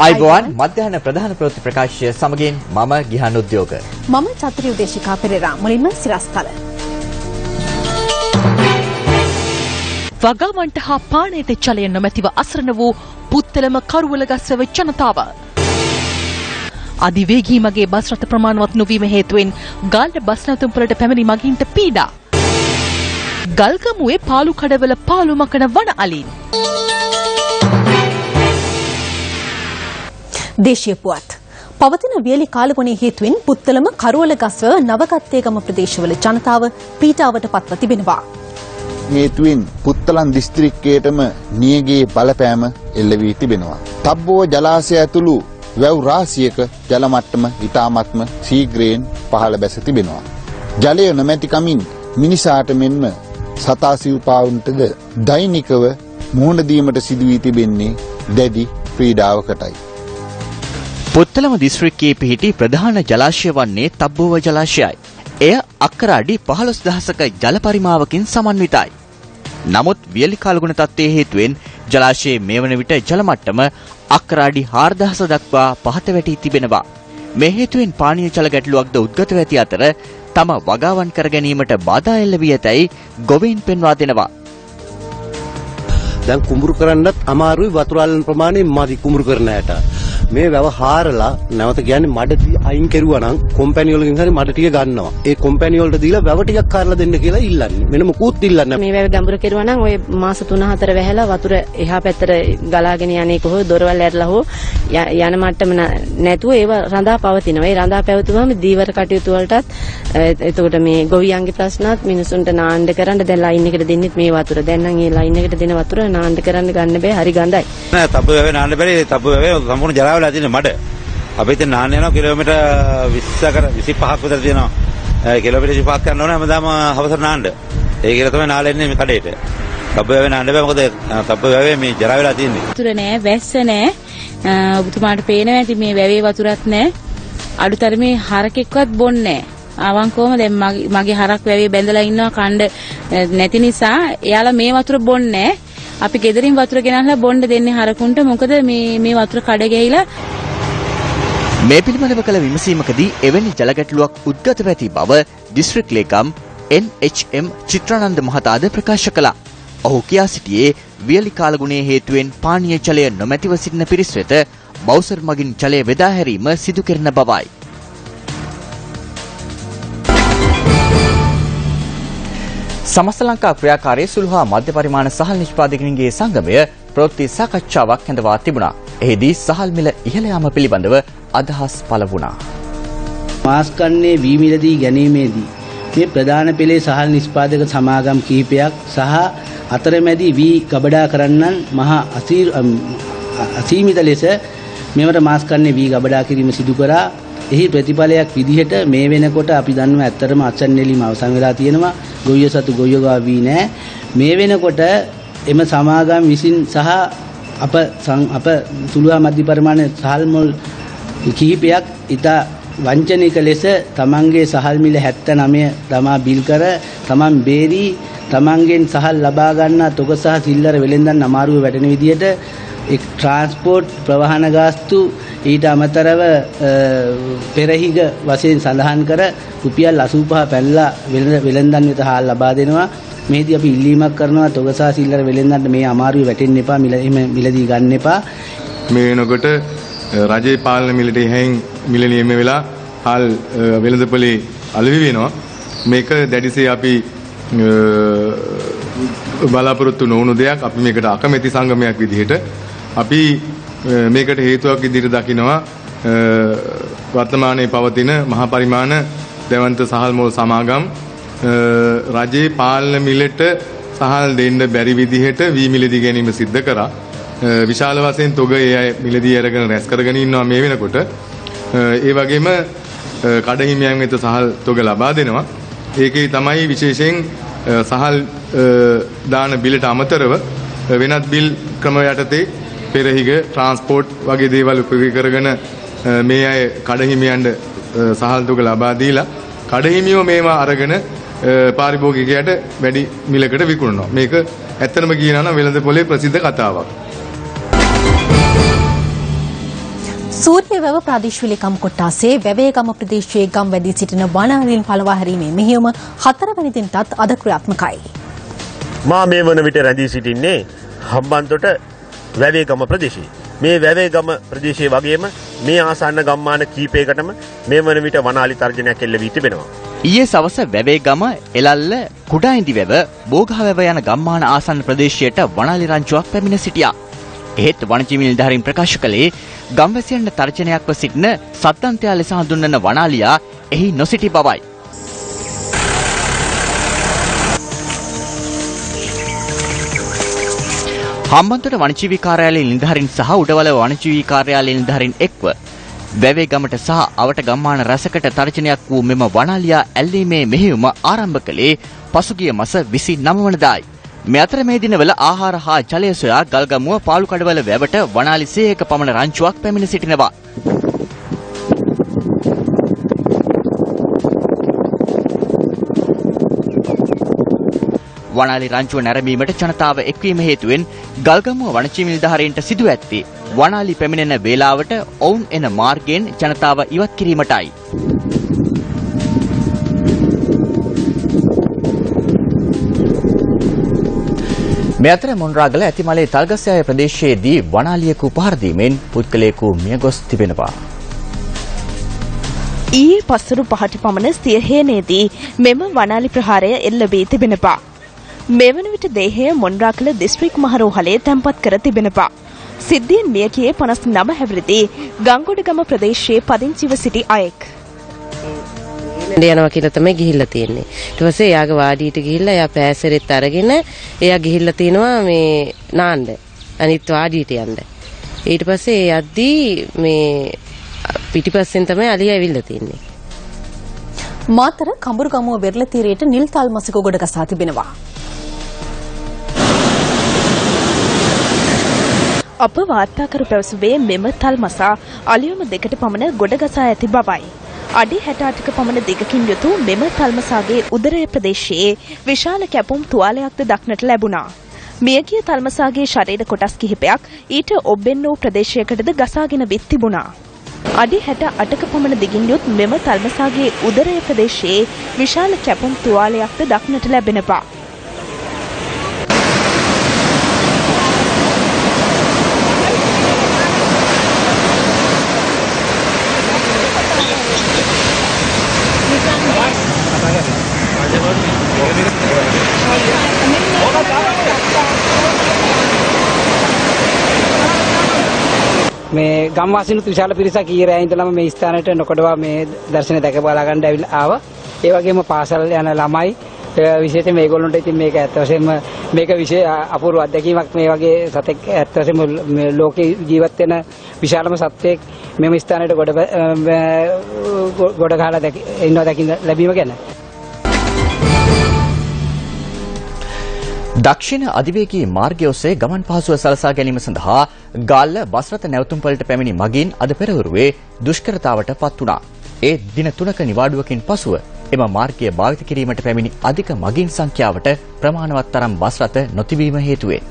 ආයුබෝවන් මධ්‍යහන ප්‍රධාන ප්‍රවෘත්ති ප්‍රකාශය සමගින් මම ගිහන් උද්‍යෝග. මම චතුරි උදේශිකා පෙරේරා. මුලින්ම සිරස්තල. වගාවන්ට හා පානයට ජලය නොමැතිව අසරණ වූ පුත්තලම කරුවලගස්වැව ජනතාව. අධිවේගී මගේ බස් රථ ප්‍රමාණවත් නොවීම හේතුවෙන් ගාල්ල බස් නැවතුම්පළට පැමිණි මගීන්ට පීඩා. ගල්ගමුවේ පාලු කඩවල පාලු මකන වන අලින්. දේශීය පුවත්. පවතින වියලි කාලගුණයේ හේතුවෙන් පුත්තලම කරුවලගස්ව නවගත්තේගම ප්‍රදේශවල ජනතාව පීඩාවට පත්ව තිබෙනවා. හේතුවෙන් පුත්තලන් දිස්ත්‍රික්කයටම නියගේ බලපෑම එල්ල වී තිබෙනවා. තබ්බෝ ජලාශය ඇතුළු වැව් රාශියක ජල මට්ටම ඉතාමත්ම ශීඝ්‍රයෙන් පහළ බැස තිබෙනවා. ජලය නොමැති කමින් මිනිසාට මෙන්ම සතා සිව්පාවුන්ටද දෛනිකව මුහුණ දීමට සිදු වී තිබෙන්නේ දැඩි පීඩාවකටයි. පුත්තලම දිස්ත්‍රික්කයේ පිහිටි ප්‍රධාන ජලාශය වන්නේ තබ්බෝව ජලාශයයි. එය අක්කර අඩි 15000ක ජල පරිමාවකින් සමන්විතයි. නමුත් වියලි කාලගුණ තත්ත්වයේ හේතුවෙන් ජලාශයේ මේ වන විට ජල මට්ටම අක්කර අඩි 4000 දක්වා පහත වැටී තිබෙනවා. මේ හේතුවෙන් පානීය ජල ගැටලුවක්ද උද්ගත වී ඇති අතර තම වගාවන් කර ගැනීමට බාධා එල්ල වී ඇතැයි ගොවීන් පෙන්වා දෙනවා. දැන් කුඹුරු කරන්නත් අමාරුයි වතුර අල්ලන ප්‍රමාණය මදි කුඹුරු කරන ඇයට. මේ වැව හාරලා නැවත කියන්නේ මඩ අයින් කෙරුවා නම් කම්පැනි වලකින් හරි මඩ ටික ගන්නවා. ඒ කම්පැනි වලට දීලා වැව ටිකක් හාරලා දෙන්න කියලා ඉල්ලන්නේ. වෙන මොකුත් ඉල්ලන්නේ. මේ වැව ගැඹුරු කෙරුවා නම් ওই මාස 3-4 වැහැලා වතුර එහා පැත්තට ගලාගෙන යන්නේ කොහොමද දොරවල් ඇරලා හෝ යන මට්ටම නැතුව ඒව රඳා පවතිනවා. ඒ රඳා පැවතුනම දීවර කටයුතු වලටත් එතකොට මේ ගොවියන්ගේ ප්‍රශ්නත් මිනිසුන්ට නාන්න කරන්න දැන් ලයින් එකට දෙන්නෙත් මේ වතුර. දැන් නම් ඒ ලයින් එකට දෙන වතුර නාන්න කරන්න ගන්න බෑ. හරි ගඳයි. නෑ තබ්බ වැවේ නාන්න බැරි. තබ්බ වැවේ සම්පූර්ණ ජරාවල තියෙන මඩ. අපි ඉතින් නාන්න යනවා කිලෝමීටර් 25ක් විතර තියෙනවා. කිලෝමීටර් 25ක් යන්න ඕනේ හැමදාම හවසට නාන්න. ඒ කියලා තමයි නාලා එන්නේ මේ කඩේට. තබ්බ වැවේ නාන්න බෑ මොකද තබ්බ වැවේ මේ ජරාවලා තියෙන්නේ. වතුර නෑ, වැස්ස නෑ. ඔබතුමාට පේනවා ඇති මේ වැවේ වතුරත් නෑ. අඩුතරමේ හරකෙක්වත් බොන්නේ නෑ. අවංකවම දැන් මගේ හරක් වැවේ බැඳලා ඉන්නවා කණ්ඩ නැති නිසා එයාලා මේ වතුර බොන්නේ නෑ. අපි ගෙදරින් වතුර ගෙනල්ලා බොන්න දෙන්නේ හරකුන්ට. මොකද මේ වතුර කඩ ගිහිලා මේ පිළිබඳව කළ විමසීමකදී එවැනි ජල ගැටලුවක් උද්ගත වී ඇති බව දිස්ත්‍රික් ලේකම් NHM චිත්‍රානන්ද මහතාද ප්‍රකාශ කළා. ඔහු කියා සිටියේ වියලි කාලගුණයේ හේතුවෙන් පානීය ජලය නොමැතිව සිටින පිරිස් වෙත බවුසර් මගින් ජලය බෙදා හැරීම සිදු කරන බවයි. සමස්ත ලංකා ක්‍රියාකාරී සුළු හා මධ්‍ය පරිමාණ සහල් නිෂ්පාදකයන්ගේ සංගමය ප්‍රවෘත්ති සාකච්ඡාවක් ඇඳවා තිබුණා. එහිදී සහල් මිල ඉහළ යාම පිළිබඳව අදහස් පළ වුණා. මාස් කන්නේ වී මිලදී ගැනීමේදී මේ ප්‍රධාන පෙළේ සහල් නිෂ්පාදක සමාගම් කිහිපයක් සහ අතරමැදි වී ගබඩා කරන්නන් මහා අසීමිත ලෙස මෙවට මාස් කන්නේ වී ගබඩා කිරීම සිදු කරා. එහි ප්‍රතිඵලයක් විදිහට මේ වෙනකොට අපි දන්නවා ඇත්තටම අත්සන් නෙලීම අවසන් වෙලා තියෙනවා. ගොවිය සතු ගොවියගා වී නැහැ. මේ වෙනකොට එම සමාගම් විසින් සහ අප සුළුහා මධ්‍ය පරිමාණ සහල් මුල් කිහිපයක් ඉතා වංචනික ලෙස තමන්ගේ සහල් මිල 79 තමා බිල් කර තමන් බේරි තමන්ගෙන් සහල් ලබා ගන්නා තොග සහ සිල්ලර වෙලෙන්දන් අමාරුව වැටෙන විදිහට ට්‍රාන්ස්පෝර්ට් ප්‍රවාහන ගාස්තු ඊට අමතරව පෙරහිග වශයෙන් සඳහන් කර රුපියල් 85 පැනලා වෙලෙන්දන් වෙත හාල් ලබා දෙනවා. මේදී අපි ඉල්ලීමක් කරනවා තොග සහ සිල්ලර වෙලෙන්දන්ට මේ අමාරුවේ වැටෙන්න එපා, මිලදී ගන්න එපා. මේ වෙනකොට රජයේ පාලන මිලට එහෙන් මිල නියම වෙලා හාල් වෙළඳපොලේ අලෙවි වෙනවා. මේක දැඩිසේ අපි බලාපොරොත්තු නොවුණු දෙයක්. අපි මේකට අකමැති සංගමයක් විදිහට අපි මේකට හේතුවක් විදිහට දකිනවා වර්තමානයේ පවතින මහා පරිමාණ දැවන්ත සහල් මොල් සමාගම් රජයේ පාලන මිලට සහල් දෙන්න බැරි විදිහට වී මිලදී ගැනීම සිද්ධ කරා. විශාල වශයෙන් තොග ඒ අය මිලදී අරගෙන රැස් කරගෙන ඉන්නවා මේ වෙනකොට. ඒ වගේම කඩහිමියන් වෙත සහල් තොග ලබා දෙනවා. ඒකේ තමයි විශේෂයෙන් සහල් දාන බිලට අමතරව වෙනත් බිල් ක්‍රම යටතේ පෙරහිග ට්‍රාන්ස්පෝර්ට් වගේ දේවල් උපයෝගී කරගෙන මේ අය කඩහිමියන්ට සහල් තොග ලබා දීලා කඩහිමියෝ මේවා අරගෙන පාරිභෝගිකයට වැඩි මිලකට විකුණනවා. මේක ඇත්තටම කියනවා නම් වෙළඳ පොලේ ප්‍රසිද්ධ කතාවක්. සූර්යවැව ප්‍රාදේශීය කොට්ටාසේ වැවේගම ප්‍රදේශයේ ගම් වැඩි සිටින වනාලීන් පළවා හැරීමේ මෙහෙයුම 4 වෙනි දිනටත් අද ක්‍රියාත්මකයි. මා මේ වන විට රැඳී සිටින්නේ හම්බන්තොට වැවේගම ප්‍රදේශයේ. මේ වැවේගම ප්‍රදේශයේ වගේම මේ ආසන්න ගම්මාන කීපයකටම මේ වන විට වනාලි තර්ජනයක් එල්ල වී තිබෙනවා. ඊයේ සවස වැවේගම එලල්ල කුඩායින්දි වැව බෝගහවැව යන ගම්මාන ආසන්න ප්‍රදේශයට වනාලි රංචුවක් පැමිණ සිටියා. එහෙත් වනජීවි නිලධාරීන් ප්‍රකාශ කළේ ගම්වැසියන්ට තර්ජනයක්ව සිටින සත්ත්වන්තයා ලෙස හඳුන්වන වනාලියා එහි නොසිටි බවයි. හම්බන්තොට වනජීවි කාර්යාලයේ නිලධාරීන් සහ උඩවල වනජීවි කාර්යාලයේ නිලධාරීන් එක්ව වැවේගමට සහ අවට ගම්මාන රැසකට තර්ජනයක් වූ මෙම වනාලියා ඇල්ලීමේ මෙහෙයුම ආරම්භ කළේ පසුගිය මාස 29 වනදායි. මේ අතර මේ දිනවල ආහාර හා ජලය සොයා ගල්ගමුව පාලුකඩවල වැවට වනාලි 100ක පමණ රංචුවක් පැමිණ සිටිනවා. වනාලි රංචුව නැරඹීමට ජනතාව එක්වීම හේතුවෙන් ගල්ගමුව වනජීවි නිලධාරීන්ට සිදු ඇත්තේ වනාලි පැමිණෙන වේලාවට ඔවුන් එන මාර්ගයෙන් ජනතාව ඉවත් කිරීමටයි. මේ අතර මොන්රාගල ඇතිමලේ තල්ගස්යාය ප්‍රදේශයේදී වනාලියකු පහර දීමෙන් පුද්ගලයෙකු මියගොස් තිබෙනවා. ඊයේ පස්වරු 5ට පමණ සියහේනේදී මෙම වනාලි ප්‍රහාරය එල්ල වී තිබෙනවා. මෙවන විට දේහය මොන්රාගල දිස්ත්‍රික් මහරෝහලේ තැන්පත් කර තිබෙනවා. සිද්ධියෙන් මියගියේ 59 හැවිරිදි ගංගොඩගම ප්‍රදේශයේ පදිංචිව සිටි අයෙක්. යනවා කියලා තමයි ගිහිල්ලා තියෙන්නේ. ඊට පස්සේ එයාගේ වාඩියට ගිහිල්ලා එයා පෑසෙරෙත් අරගෙන එයා ගිහිල්ලා තිනවා මේ නාන්න. අනිත් වාඩියට යන්න. ඊට පස්සේ යද්දී මේ පිටිපස්සෙන් තමයි අලිය ඇවිල්ලා තින්නේ. මාතර කඹුරුගමුව වෙරළ තීරයට නිල් තල් මසක ගොඩ ගසා තිබෙනවා. අප වාර්තාකරු පැවසුවේ මෙම තල් මසා අලියම දෙකට පමණ ගොඩ ගසා ඇති බවයි. අඩි 68ක පමණ දිගකින් යුතු මෙම තල්මසාගේ උදරය ප්‍රදේශයේ විශාල කැපුම් තුවාලයක්ද දක්නට ලැබුණා. මියගිය තල්මසාගේ ශරීර කොටස් කිහිපයක් ඊට ඔබ්බෙන් වූ ප්‍රදේශයකටද ගසාගෙන විත් තිබුණා. අඩි 68ක පමණ දිගින් යුත් මෙම තල්මසාගේ උදරය ප්‍රදේශයේ විශාල කැපුම් තුවාලයක්ද දක්නට ලැබෙනවා. මේ ගම්වාසීනුත් විශාල පිරිසක් ඊයේ ඉඳලම මේ ස්ථානයට නොකඩවා මේ දර්ශනය දැක බලා ගන්න ආවා. ඒ වගේම පාසල් යන ළමයි විශේෂයෙන් මේගොල්ලන්ට ඉතින් මේක ඇත්ත වශයෙන්ම මේක විශේෂ අපූර්ව අත්දැකීමක්. මේ වගේ සතෙක් ඇත්ත වශයෙන්ම ලෝකේ ජීවත් වෙන විශාලම සත්වයක් මෙම ස්ථානයට ගොඩ ගහලා ඉන්නවා දකින්න ලැබීම ගැන. දක්ෂිණ අධිවේගී මාර්ගය ඔස්සේ ගමන් පහසුව සලසා ගැනීම සඳහා ගාල්ල බස් රථ නැවතුම්පළට පැමිණි මගීන් අද පෙරවරුවේ දුෂ්කරතාවට පත් වුණා. ඒ දින 3ක නිවාඩුවකින් පසුව එම මාර්ගය භාවිත කිරීමට පැමිණි අධික මගීන් සංඛ්‍යාවට ප්‍රමාණවත් තරම් බස් රථ නොතිබීම හේතුවෙන්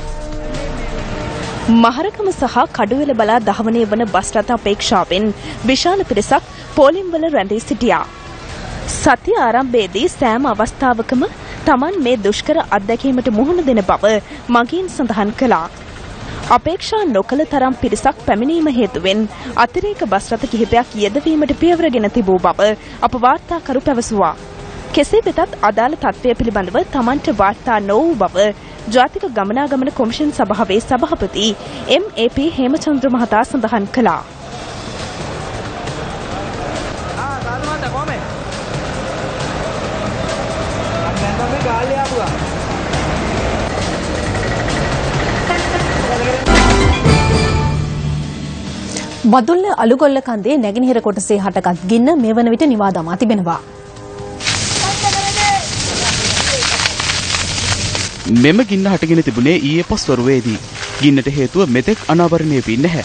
මහරගම සහ කඩුවෙල බලා දහවනය වන බස් රථ අපේක්ෂාවෙන් විශාල පිරිසක් පෝලිම්වල රැඳී සිටියා. සතිය ආරම්භයේදී සෑම අවස්ථාවකම Taman මේ දුෂ්කර අත්දැකීමට මුහුණ දෙන බව මගීන් සඳහන් කළා. අපේක්ෂා නොකළ තරම් පිරිසක් පැමිණීම හේතුවෙන් අතිරේක බස් රථ කිහිපයක් යෙදවීමට පියවරගෙන තිබූ බව අප වාර්තාකරු පැවසුවා. කෙසේ වෙතත් අදාළ තත්ත්වය පිළිබඳව Tamanට වාර්තා නොවූ බව ජාතික ගමනාගමන කොමිෂන් සභාවේ සභාපති MAP හේමචන්ද්‍ර මහතා සඳහන් කළා. බදුල්ල අලුගොල්ල කන්දේ නැගෙනහිර කොටසේ හටගත් ගින්න මේ වන විට නිවා දමා තිබෙනවා. මෙම ගින්න හටගෙන තිබුණේ ඊයේ පස්වරුවේදී. ගින්නට හේතුව මෙතෙක් අනාවරණය වී නැහැ.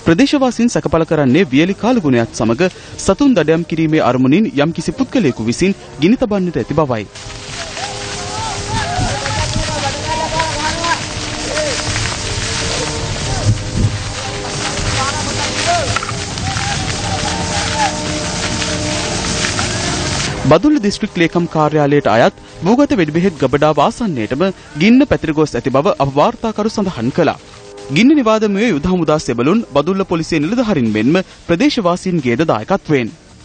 ප්‍රදේශවාසීන් සැකපල කරන්නේ වියලි කාලගුණයත් සමග සතුන් දඩයම් කිරීමේ අරමුණින් යම්කිසි පුද්ගලයෙකු විසින් ගිනි තබන්නට ඇති බවයි. බදුල්ල දිස්ත්‍රික් ලේකම් කාර්යාලයට අයත් භූගත වෙඩි බෙහෙත් ගබඩාව ආසන්නයේටම ගින්න පැතිර ගොස් ඇති බව අප වාර්තාකරු සඳහන් කළා. ගින්න නිවාදමයේ යුද හමුදා සෙබළුන් බදුල්ල පොලිසිය නිලධාරීන් මෙන්ම ප්‍රදේශවාසීන්ගේද දායකත්වයෙන්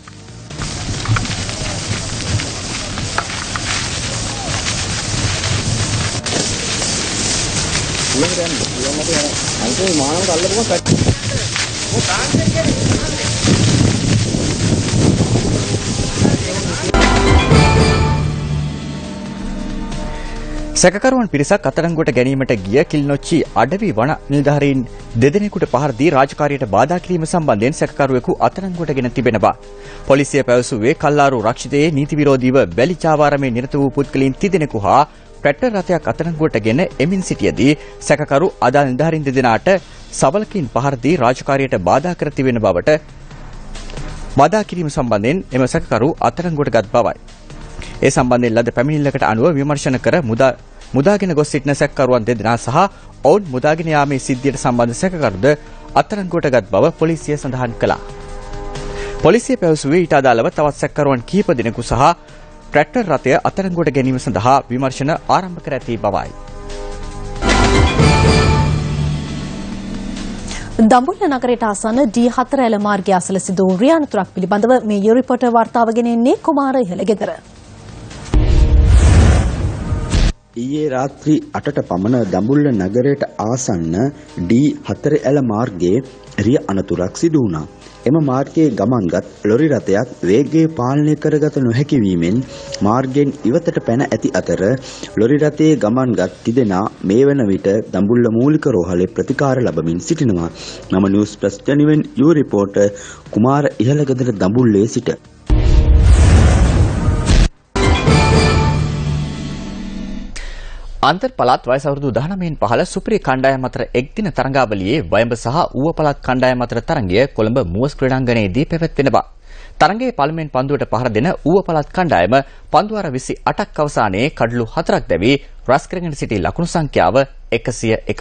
සැකකරුවන් පිරිසක් අත්අඩංගුවට ගැනීමට ගිය කිල්නොච්චි අඩවි වන නිලධාරීන් දෙදෙනෙකුට පහර දී රාජකාරියට බාධා කිරීම සම්බන්ධයෙන් සැකකරුවෙකු අත්අඩංගුවට ගෙන තිබෙනවා. පොලිසිය පැවසුවේ කල්ලාරු රක්ෂිතයේ නීති විරෝධීව බැලි චාවාරමේ නිරත වූ පුද්ගලයන් තිදෙනෙකු හා ට්‍රැක්ටර් රථයක් අත්අඩංගුවට ගෙන එමින් සිටියදී සැකකරු අදාළ නිලධාරීන් දෙදෙනාට සවලකින් පහර දී රාජකාරියට බාධා කර තිබෙන බවට බාධා කිරීම සම්බන්ධයෙන් එම සැකකරු අත්අඩංගුවට ගත් බවයි. ඒ සම්බන්ධයෙන් ලද පැමිණිල්ලකට අනුව විමර්ශන කර මුදාගෙන ගොස් සිටින සැකකරුවන් දෙදෙනා සහ ඔවුන් මුදාගෙන යාමේ සිද්ධියට සම්බන්ධ සැකකරුද අත්අඩංගුවට ගත් බව පොලිසිය සඳහන් කළා. පොලිසිය පැවසුවේ ඊට අදාළව තවත් සැකකරුවන් කීප දෙනෙකු සහ ට්‍රැක්ටර් රථය අත්අඩංගුවට ගැනීම සඳහා විමර්ශන ආරම්භ කර ඇති බවයි. දඹුල්ල නගරයට ආසන්න D4 ඇල මාර්ගය අසල සිදු වූ රියානතුරක් පිළිබඳව මේ යුරිපෝටර් වාර්තාව ගෙන එන්නේ කුමාර ඉහළගෙදර. ඊයේ රාත්‍රී 8ට පමණ දඹුල්ල නගරයට ආසන්න D4 ඇල මාර්ගයේ රිය අනතුරක් සිදු වුණා. එම මාර්ගයේ ගමන්ගත් ලොරි රථයක් වේගය පාලනය කරගත නොහැකි වීමෙන් මාර්ගයෙන් ඉවතට පැන ඇති අතර ලොරි රථයේ ගමන්ගත් තිදෙනා මේ වන විට දඹුල්ල මූලික රෝහලේ ප්‍රතිකාර ලබමින් සිටිනවා. මම Newsfirst යු රිපෝටර් කුමාර ඉහළගෙදර දඹුල්ලේ සිට අන්තර් පළාත් වයස අවුරුදු 19න් පහළ සුපිරි කණ්ඩායම් අතර එක් දින තරඟාවලියේ වයඹ සහ ඌව පළාත් කණ්ඩායම් අතර තරඟය කොළඹ මුවස් ක්‍රීඩාංගණයේදී පැවැත්වෙනවා. තරඟයේ පළමුවෙන් පන්දුවට පහර දෙන ඌව පළාත් කණ්ඩායම පන්දු වාර 28ක් අවසානයේ කඩලු 4ක් දැවී රස් කරගෙන සිටි ලකුණු සංඛ්‍යාව 101ක්.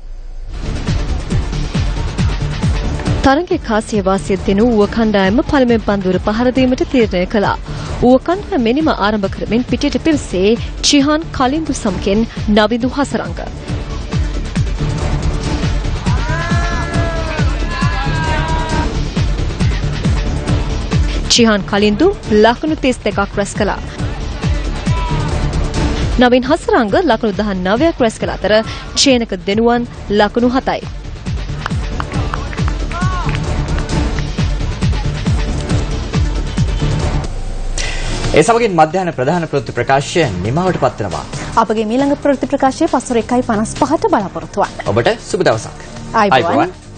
තරඟයේ කාසිය වාසිය දෙන ඌව කණ්ඩායම පළමුවෙන් පන්දුවට පහර දීමට තීරණය කළා. ඌව කණ්ඩායම මෙනිම ආරම්භ කරමින් පිටියට පිරිසේ චිහාන් කලින්දු සමගින් නවිදු හසරංග. චිහාන් කලින්දු ලකුණු 32ක් රැස් කළා. නවින් හසරංග ලකුණු 19ක් රැස් කළ අතර චේනක දෙනුවන් ලකුණු 7යි. ඒ සමගින් මධ්‍යහන ප්‍රධාන ප්‍රවෘත්ති ප්‍රකාශය නිමවට පත්වනවා. අපගේ ඊළඟ ප්‍රවෘත්ති ප්‍රකාශය පස්වර 1:55ට බලාපොරොත්තු වන්න. ඔබට සුබ දවසක්. ආයුබෝවන්.